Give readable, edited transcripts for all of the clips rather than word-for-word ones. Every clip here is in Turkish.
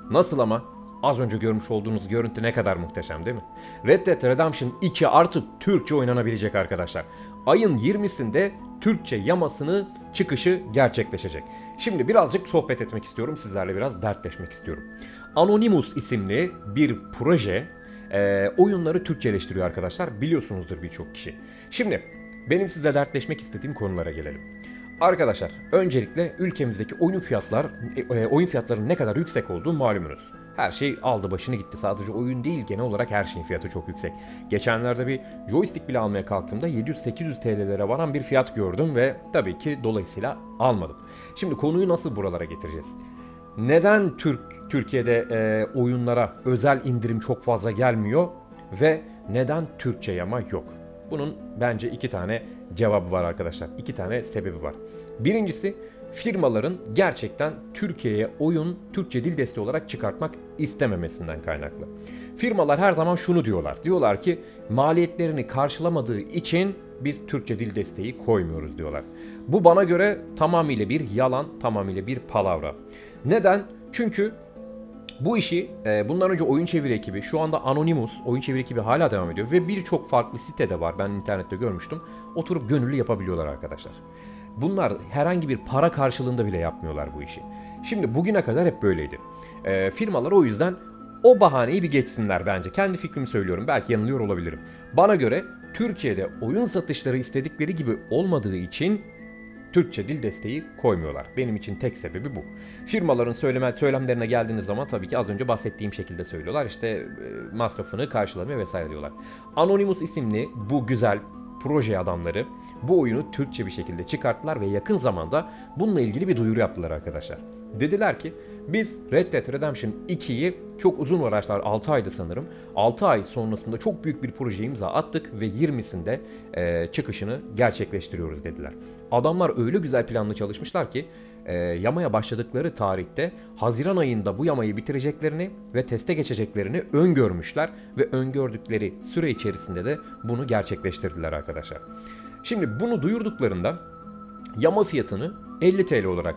Nasıl ama? Az önce görmüş olduğunuz görüntü ne kadar muhteşem değil mi? Red Dead Redemption 2 artık Türkçe oynanabilecek arkadaşlar. Ayın 20'sinde Türkçe yamasının çıkışı gerçekleşecek. Şimdi birazcık sohbet etmek istiyorum. Sizlerle biraz dertleşmek istiyorum. Anonymous isimli bir proje oyunları Türkçeleştiriyor arkadaşlar. Biliyorsunuzdur birçok kişi. Şimdi benim sizle dertleşmek istediğim konulara gelelim. Arkadaşlar öncelikle ülkemizdeki oyun fiyatlarının ne kadar yüksek olduğu malumunuz. Her şey aldı başını gitti. Sadece oyun değil, genel olarak her şeyin fiyatı çok yüksek. Geçenlerde bir joystick bile almaya kalktığımda 700-800 TL'lere varan bir fiyat gördüm ve tabii ki dolayısıyla almadım. Şimdi konuyu nasıl buralara getireceğiz? Neden Türkiye'de oyunlara özel indirim çok fazla gelmiyor ve neden Türkçe yama yok? Bunun bence iki tane cevabı var arkadaşlar. İki tane sebebi var. Birincisi, firmaların gerçekten Türkiye'ye oyun Türkçe dil desteği olarak çıkartmak istememesinden kaynaklı. Firmalar her zaman şunu diyorlar. Diyorlar ki maliyetlerini karşılamadığı için biz Türkçe dil desteği koymuyoruz diyorlar. Bu bana göre tamamıyla bir yalan, tamamıyla bir palavra. Neden? Çünkü bu işi bundan önce oyun çeviri ekibi, şu anda Anonymous oyun çeviri ekibi hala devam ediyor ve birçok farklı sitede var, ben internette görmüştüm, oturup gönüllü yapabiliyorlar arkadaşlar. Bunlar herhangi bir para karşılığında bile yapmıyorlar bu işi. Şimdi bugüne kadar hep böyleydi. Firmalar o yüzden o bahaneyi bir geçsinler bence. Kendi fikrimi söylüyorum, belki yanılıyor olabilirim. Bana göre Türkiye'de oyun satışları istedikleri gibi olmadığı için Türkçe dil desteği koymuyorlar. Benim için tek sebebi bu. Firmaların söylemlerine geldiğiniz zaman tabii ki az önce bahsettiğim şekilde söylüyorlar. İşte masrafını karşılamıyor vesaire diyorlar. Anonymous isimli bu güzel proje adamları bu oyunu Türkçe bir şekilde çıkarttılar ve yakın zamanda bununla ilgili bir duyuru yaptılar arkadaşlar. Dediler ki biz Red Dead Redemption 2'yi çok uzun uğraştılar, 6 aydı sanırım. 6 ay sonrasında çok büyük bir proje imza attık ve 20'sinde çıkışını gerçekleştiriyoruz dediler. Adamlar öyle güzel planlı çalışmışlar ki yamaya başladıkları tarihte Haziran ayında bu yamayı bitireceklerini ve teste geçeceklerini öngörmüşler ve öngördükleri süre içerisinde de bunu gerçekleştirdiler arkadaşlar. Şimdi bunu duyurduklarında yama fiyatını 50 TL olarak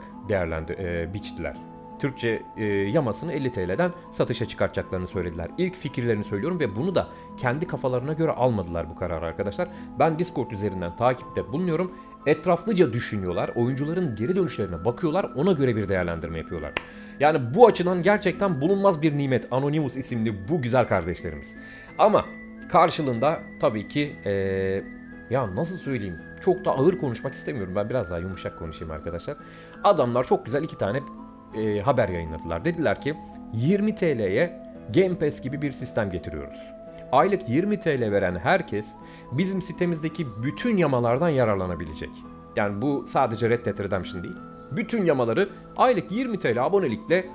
biçtiler. Türkçe yamasını 50 TL'den satışa çıkartacaklarını söylediler. İlk fikirlerini söylüyorum ve bunu da kendi kafalarına göre almadılar bu kararı arkadaşlar. Ben Discord üzerinden takipte bulunuyorum. Etraflıca düşünüyorlar. Oyuncuların geri dönüşlerine bakıyorlar. Ona göre bir değerlendirme yapıyorlar. Yani bu açıdan gerçekten bulunmaz bir nimet Anonymous isimli bu güzel kardeşlerimiz. Ama karşılığında tabii ki ya nasıl söyleyeyim, çok da ağır konuşmak istemiyorum. Ben biraz daha yumuşak konuşayım arkadaşlar. Adamlar çok güzel iki tane haber yayınladılar. Dediler ki 20 TL'ye Game Pass gibi bir sistem getiriyoruz. Aylık 20 TL veren herkes bizim sitemizdeki bütün yamalardan yararlanabilecek. Yani bu sadece Red Dead Redemption değil. Bütün yamaları aylık 20 TL abonelikle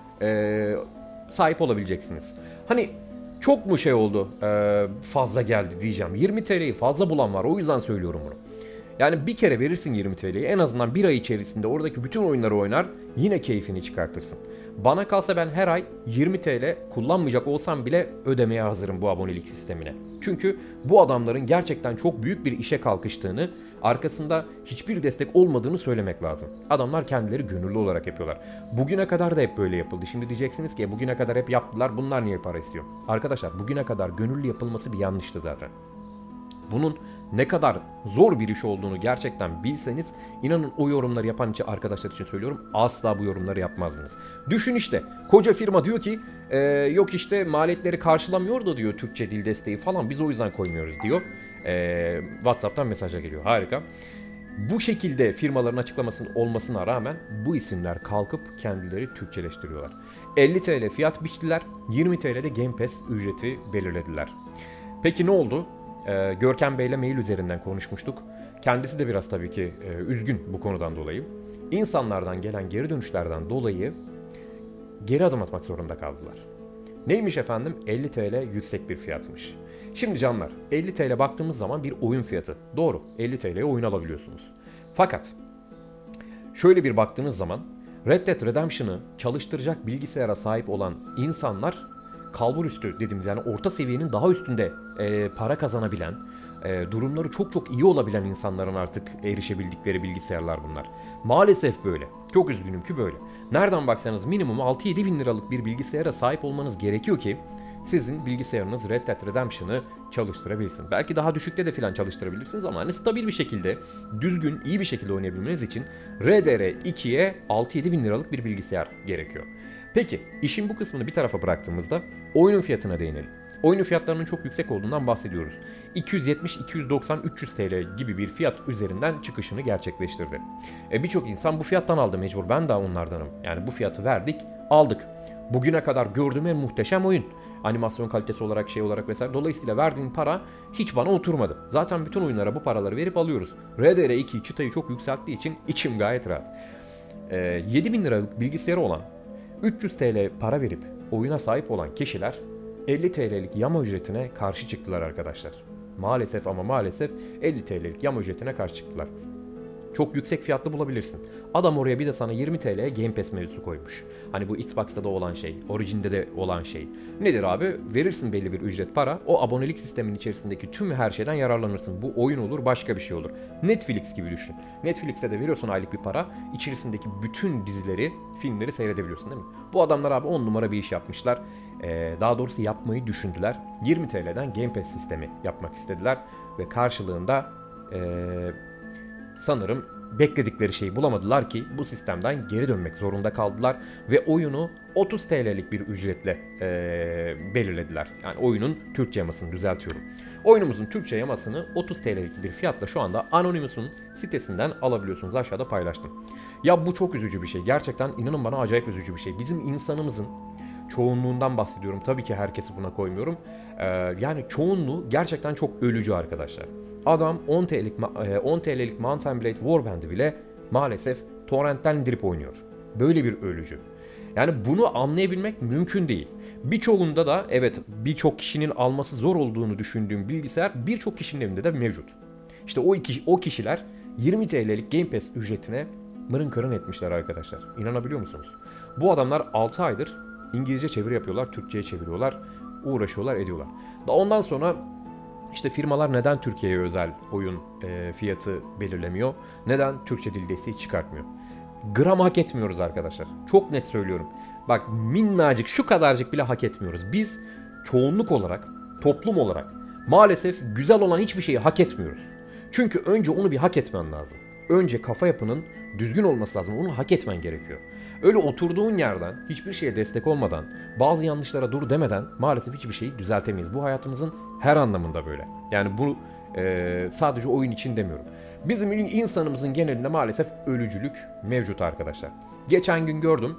sahip olabileceksiniz. Hani çok mu şey oldu, fazla geldi diyeceğim. 20 TL'yi fazla bulan var, o yüzden söylüyorum bunu. Yani bir kere verirsin 20 TL'yi, en azından bir ay içerisinde oradaki bütün oyunları oynar, yine keyfini çıkartırsın. Bana kalsa ben her ay 20 TL kullanmayacak olsam bile ödemeye hazırım bu abonelik sistemine. Çünkü bu adamların gerçekten çok büyük bir işe kalkıştığını, arkasında hiçbir destek olmadığını söylemek lazım. Adamlar kendileri gönüllü olarak yapıyorlar. Bugüne kadar da hep böyle yapıldı. Şimdi diyeceksiniz ki bugüne kadar hep yaptılar, bunlar niye para istiyor? Arkadaşlar bugüne kadar gönüllü yapılması bir yanlıştı zaten. Bunun ne kadar zor bir iş olduğunu gerçekten bilseniz, inanın o yorumları yapan arkadaşlar için söylüyorum, asla bu yorumları yapmazdınız. Düşün işte, koca firma diyor ki yok işte maliyetleri karşılamıyor da diyor Türkçe dil desteği falan, biz o yüzden koymuyoruz diyor. WhatsApp'tan mesajla geliyor, harika. Bu şekilde firmaların açıklamasının olmasına rağmen bu isimler kalkıp kendileri Türkçeleştiriyorlar. 50 TL fiyat biçtiler, 20 TL'de Game Pass ücreti belirlediler. Peki ne oldu? Görkem Bey'le mail üzerinden konuşmuştuk. Kendisi de biraz tabii ki üzgün bu konudan dolayı. İnsanlardan gelen geri dönüşlerden dolayı geri adım atmak zorunda kaldılar. Neymiş efendim? 50 TL yüksek bir fiyatmış. Şimdi canlar, 50 TL baktığımız zaman bir oyun fiyatı. Doğru, 50 TL'ye oyun alabiliyorsunuz. Fakat şöyle bir baktığınız zaman Red Dead Redemption'ı çalıştıracak bilgisayara sahip olan insanlar, kalburüstü dediğimiz yani orta seviyenin daha üstünde para kazanabilen, durumları çok çok iyi olabilen insanların artık erişebildikleri bilgisayarlar bunlar. Maalesef böyle. Çok üzgünüm ki böyle. Nereden baksanız minimum 6-7 bin liralık bir bilgisayara sahip olmanız gerekiyor ki sizin bilgisayarınız Red Dead Redemption'ı çalıştırabilsin. Belki daha düşükte de filan çalıştırabilirsiniz ama hani stabil bir şekilde, düzgün, iyi bir şekilde oynayabilmeniz için RDR2'ye 6-7 bin liralık bir bilgisayar gerekiyor. Peki, işin bu kısmını bir tarafa bıraktığımızda oyunun fiyatına değinelim. Oyunun fiyatlarının çok yüksek olduğundan bahsediyoruz. 270, 290, 300 TL gibi bir fiyat üzerinden çıkışını gerçekleştirdi. Birçok insan bu fiyattan aldı mecbur. Ben de onlardanım. Yani bu fiyatı verdik, aldık. Bugüne kadar gördüğüm en muhteşem oyun. Animasyon kalitesi olarak, şey olarak vesaire. Dolayısıyla verdiğin para hiç bana oturmadı. Zaten bütün oyunlara bu paraları verip alıyoruz. RDR2 çıtayı çok yükselttiği için içim gayet rahat. 7.000 liralık bilgisayarı olan, 300 TL para verip oyuna sahip olan kişiler 50 TL'lik yama ücretine karşı çıktılar arkadaşlar. Maalesef ama maalesef 50 TL'lik yama ücretine karşı çıktılar. Çok yüksek fiyatlı bulabilirsin. Adam oraya bir de sana 20 TL'ye Game Pass mevzusu koymuş. Hani bu Xbox'ta da olan şey, Origin'de de olan şey. Nedir abi? Verirsin belli bir ücret para. O abonelik sistemin içerisindeki tüm her şeyden yararlanırsın. Bu oyun olur, başka bir şey olur. Netflix gibi düşün. Netflix'te de veriyorsun aylık bir para. İçerisindeki bütün dizileri, filmleri seyredebiliyorsun değil mi? Bu adamlar abi 10 numara bir iş yapmışlar. Daha doğrusu yapmayı düşündüler. 20 TL'den Game Pass sistemi yapmak istediler. Ve karşılığında sanırım bekledikleri şeyi bulamadılar ki bu sistemden geri dönmek zorunda kaldılar ve oyunu 30 TL'lik bir ücretle belirlediler. Yani oyunun Türkçe yamasını düzeltiyorum. Oyunumuzun Türkçe yamasını 30 TL'lik bir fiyatla şu anda Anonymous'un sitesinden alabiliyorsunuz. Aşağıda paylaştım. Ya bu çok üzücü bir şey. Gerçekten inanın bana acayip üzücü bir şey. Bizim insanımızın çoğunluğundan bahsediyorum. Tabii ki herkesi buna koymuyorum. Yani çoğunluğu gerçekten çok ölücü arkadaşlar. Adam 10 TL'lik Mount & Blade Warband'i bile maalesef torrentten indirip oynuyor. Böyle bir ölücü. Yani bunu anlayabilmek mümkün değil. Birçoğunda da evet birçok kişinin alması zor olduğunu düşündüğüm bilgisayar birçok kişinin evinde de mevcut. İşte o kişiler 20 TL'lik Game Pass ücretine mırın kırın etmişler arkadaşlar. İnanabiliyor musunuz? Bu adamlar 6 aydır İngilizce çeviri yapıyorlar, Türkçe'ye çeviriyorlar, uğraşıyorlar, ediyorlar. Daha ondan sonra İşte firmalar neden Türkiye'ye özel oyun fiyatı belirlemiyor? Neden Türkçe dil desteği çıkartmıyor? Gram hak etmiyoruz arkadaşlar. Çok net söylüyorum. Bak minnacık şu kadarcık bile hak etmiyoruz. Biz çoğunluk olarak, toplum olarak maalesef güzel olan hiçbir şeyi hak etmiyoruz. Çünkü önce onu bir hak etmen lazım. Önce kafa yapının düzgün olması lazım. Onu hak etmen gerekiyor. Öyle oturduğun yerden hiçbir şeye destek olmadan, bazı yanlışlara dur demeden maalesef hiçbir şeyi düzeltemeyiz. Bu hayatımızın her anlamında böyle. Yani bu sadece oyun için demiyorum. Bizim insanımızın genelinde maalesef ölücülük mevcut arkadaşlar. Geçen gün gördüm.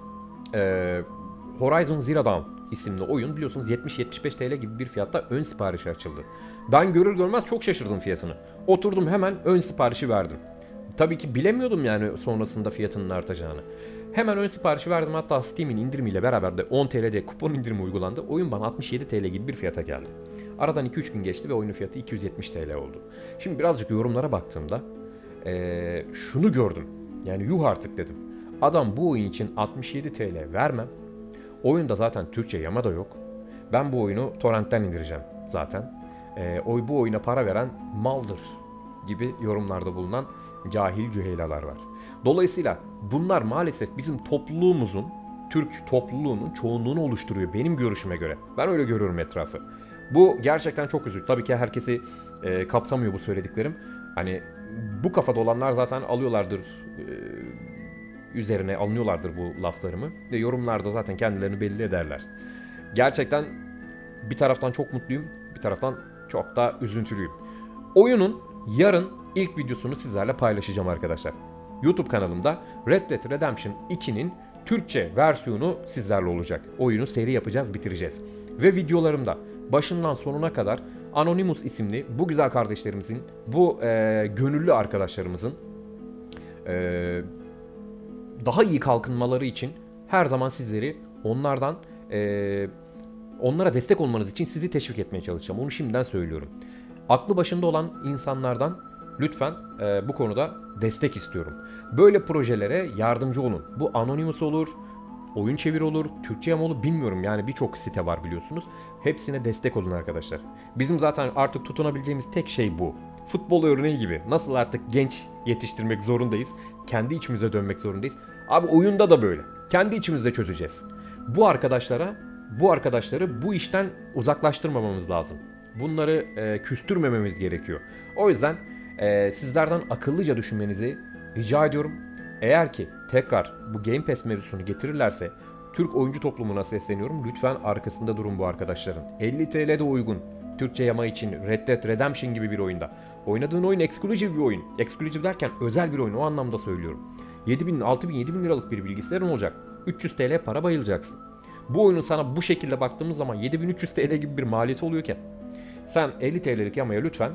Horizon Zero Dawn isimli oyun biliyorsunuz 70-75 TL gibi bir fiyatta ön siparişi açıldı. Ben görür görmez çok şaşırdım fiyatını. Oturdum hemen ön siparişi verdim. Tabii ki bilemiyordum yani sonrasında fiyatının artacağını. Hemen ön siparişi verdim, hatta Steam'in indirimiyle beraber de 10 TL'de kupon indirimi uygulandı. Oyun bana 67 TL gibi bir fiyata geldi. Aradan 2-3 gün geçti ve oyunun fiyatı 270 TL oldu. Şimdi birazcık yorumlara baktığımda şunu gördüm. Yani yuh artık dedim. Adam bu oyun için 67 TL vermem. Oyunda zaten Türkçe yama da yok. Ben bu oyunu torrentten indireceğim zaten. Bu oyuna para veren maldır gibi yorumlarda bulunan cahil cüheylalar var. Dolayısıyla bunlar maalesef bizim topluluğumuzun, Türk topluluğunun çoğunluğunu oluşturuyor benim görüşüme göre. Ben öyle görüyorum etrafı. Bu gerçekten çok üzücü. Tabii ki herkesi kapsamıyor bu söylediklerim. Hani bu kafada olanlar zaten alıyorlardır, üzerine alınıyorlardır bu laflarımı. Ve yorumlarda zaten kendilerini belli ederler. Gerçekten bir taraftan çok mutluyum, bir taraftan çok da üzüntülüyüm. Oyunun yarın ilk videosunu sizlerle paylaşacağım arkadaşlar. YouTube kanalımda Red Dead Redemption 2'nin Türkçe versiyonu sizlerle olacak. Oyunu seri yapacağız, bitireceğiz. Ve videolarımda başından sonuna kadar Anonymous isimli bu güzel kardeşlerimizin, bu gönüllü arkadaşlarımızın daha iyi kalkınmaları için her zaman sizleri onlara destek olmanız için sizi teşvik etmeye çalışacağım. Onu şimdiden söylüyorum. Aklı başında olan insanlardan lütfen bu konuda destek istiyorum. Böyle projelere yardımcı olun. Bu Anonymous olur, oyun çevir olur, Türkçe yama olur bilmiyorum. Yani birçok site var biliyorsunuz. Hepsine destek olun arkadaşlar. Bizim zaten artık tutunabileceğimiz tek şey bu. Futbol örneği gibi. Nasıl artık genç yetiştirmek zorundayız, kendi içimize dönmek zorundayız. Abi oyunda da böyle. Kendi içimizde çözeceğiz. Bu arkadaşları bu işten uzaklaştırmamamız lazım. Bunları küstürmememiz gerekiyor. O yüzden sizlerden akıllıca düşünmenizi rica ediyorum. Eğer ki tekrar bu Game Pass mevzusunu getirirlerse Türk oyuncu toplumuna sesleniyorum. Lütfen arkasında durun bu arkadaşların. 50 TL'de uygun. Türkçe yama için Red Dead Redemption gibi bir oyunda. Oynadığın oyun exclusive bir oyun. Exclusive derken özel bir oyun, o anlamda söylüyorum. 7.000, 6.000, 7.000 liralık bir bilgisayarın olacak. 300 TL para bayılacaksın. Bu oyunun sana bu şekilde baktığımız zaman 7.300 TL gibi bir maliyeti oluyorken sen 50 TL'lik yamaya lütfen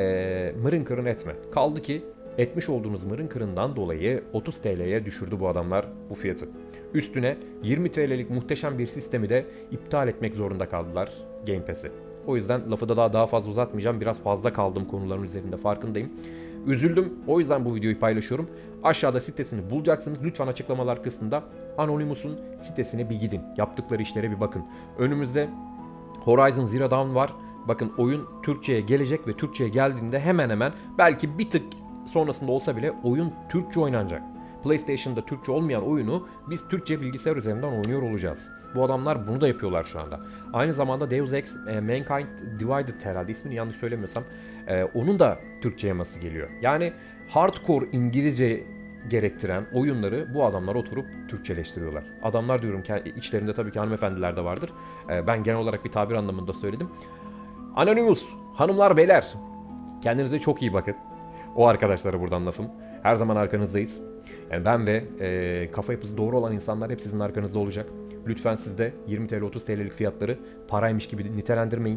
mırın kırın etme. Kaldı ki etmiş olduğunuz mırın kırından dolayı 30 TL'ye düşürdü bu adamlar bu fiyatı. Üstüne 20 TL'lik muhteşem bir sistemi de iptal etmek zorunda kaldılar, Game Pass'i. O yüzden lafı da daha fazla uzatmayacağım. Biraz fazla kaldım konuların üzerinde, farkındayım. Üzüldüm. O yüzden bu videoyu paylaşıyorum. Aşağıda sitesini bulacaksınız. Lütfen açıklamalar kısmında Anonymous'un sitesine bir gidin. Yaptıkları işlere bir bakın. Önümüzde Horizon Zero Dawn var. Bakın oyun Türkçe'ye gelecek ve Türkçe'ye geldiğinde hemen hemen belki bir tık sonrasında olsa bile oyun Türkçe oynanacak. PlayStation'da Türkçe olmayan oyunu biz Türkçe bilgisayar üzerinden oynuyor olacağız. Bu adamlar bunu da yapıyorlar şu anda. Aynı zamanda Deus Ex Mankind Divided, herhalde ismini yanlış söylemiyorsam, onun da Türkçe yaması geliyor. Yani hardcore İngilizce gerektiren oyunları bu adamlar oturup Türkçeleştiriyorlar. Adamlar diyorum ki içlerinde tabii ki hanımefendiler de vardır. Ben genel olarak bir tabir anlamında söyledim. Anonymous, hanımlar beyler, kendinize çok iyi bakın. O arkadaşlara buradan lafım. Her zaman arkanızdayız. Yani ben ve kafa yapısı doğru olan insanlar hep sizin arkanızda olacak. Lütfen siz de 20 TL 30 TL'lik fiyatları paraymış gibi nitelendirmeyin.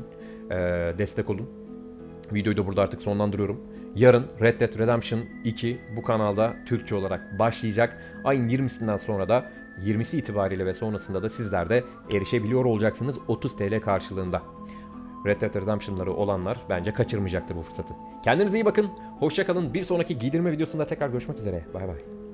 Destek olun. Videoyu da burada artık sonlandırıyorum. Yarın Red Dead Redemption 2 bu kanalda Türkçe olarak başlayacak. Ayın 20'sinden sonra da 20'si itibariyle ve sonrasında da sizler de erişebiliyor olacaksınız 30 TL karşılığında. Red Dead Redemption'ları olanlar bence kaçırmayacaktır bu fırsatı. Kendinize iyi bakın. Hoşça kalın. Bir sonraki giydirme videosunda tekrar görüşmek üzere. Bay bay.